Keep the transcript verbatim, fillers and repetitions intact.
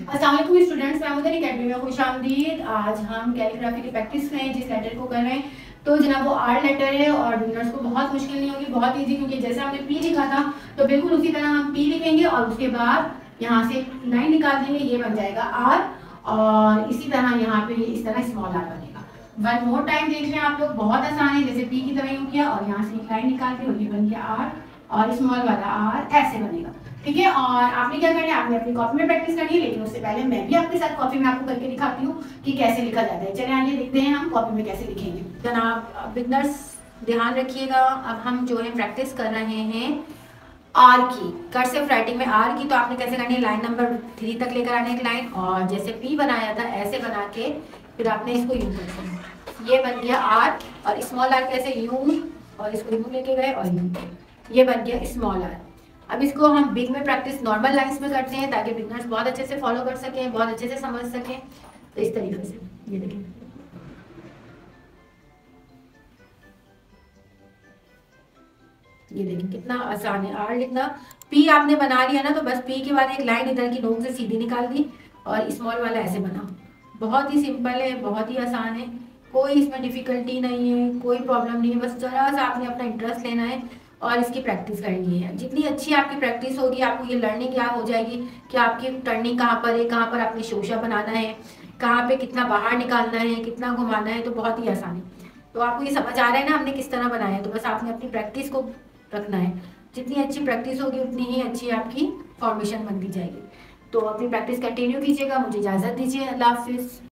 अस्सलाम वालेकुम स्टूडेंट्स, मैं उधर अकेडमी में खुश आमदीद। आज हम कैलीग्राफी की प्रैक्टिस में जिस लेटर को कर रहे हैं तो जनाब वो आर लेटर है और बिगनर्स को बहुत मुश्किल नहीं होगी, बहुत इजी, क्योंकि जैसे हमने पी लिखा था तो बिल्कुल उसी तरह हम पी लिखेंगे और उसके बाद यहाँ से लाइन निकाल देंगे, ये बन जाएगा आर। और इसी तरह यहाँ पे इस तरह स्मॉल आर बनेगा। वन मोर टाइम देख रहे हैं आप लोग, बहुत आसान है। जैसे पी की तरह यूँ किया और यहाँ से एक लाइन निकाल के ये बन गया आर, और स्मॉल वाला आर ऐसे बनेगा। ठीक है, और आपने क्या करना है, आपने अपनी कॉपी में प्रैक्टिस करनी है, लेकिन उससे पहले मैं भी आपके साथ कॉपी में आपको करके दिखाती हूँ कि कैसे लिखा जाता है। चलिए आइए देखते हैं हम कॉपी में कैसे लिखेंगे। जनाब बिगनर्स ध्यान रखिएगा, अब हम जो है प्रैक्टिस कर रहे हैं आर की, कर्सिव राइटिंग में आर की। तो आपने कैसे करनी है, लाइन नंबर थ्री तक लेकर आने एक लाइन, और जैसे पी बनाया था ऐसे बना के फिर आपने इसको यूं करना है, ये बन गया आर। और स्मॉल आर कैसे, यूं, और इसको यूं लेके गए और यूं, ये बन गया स्मॉल आर। अब इसको हम बिग में प्रैक्टिस नॉर्मल लाइंस में करते हैं ताकि बिगनर्स बहुत अच्छे से फॉलो कर सकें, बहुत अच्छे से समझ सकें। तो इस तरीके से ये देखें, ये देखिए कितना आसान है आर लिखना। पी आपने बना लिया ना, तो बस पी के बाद एक लाइन इधर की नोक से सीधी निकाल दी और स्मॉल वाला ऐसे बना। बहुत ही सिंपल है, बहुत ही आसान है, कोई इसमें डिफिकल्टी नहीं है, कोई प्रॉब्लम नहीं है। बस जरा सा आपने अपना इंटरेस्ट लेना है और इसकी प्रैक्टिस करनी है। जितनी अच्छी आपकी प्रैक्टिस होगी, आपको ये लर्निंग क्या हो जाएगी कि आपकी टर्निंग कहाँ पर है, कहाँ पर आपने शोशा बनाना है, कहाँ पे कितना बाहर निकालना है, कितना घुमाना है, तो बहुत ही आसान है। तो आपको ये समझ आ रहा है ना हमने किस तरह बनाया है। तो बस आपने अपनी प्रैक्टिस को रखना है, जितनी अच्छी प्रैक्टिस होगी उतनी ही अच्छी आपकी फॉर्मेशन बनती जाएगी। तो अपनी प्रैक्टिस कंटिन्यू कीजिएगा। मुझे इजाज़त दीजिए, अल्लाह हाफिज़।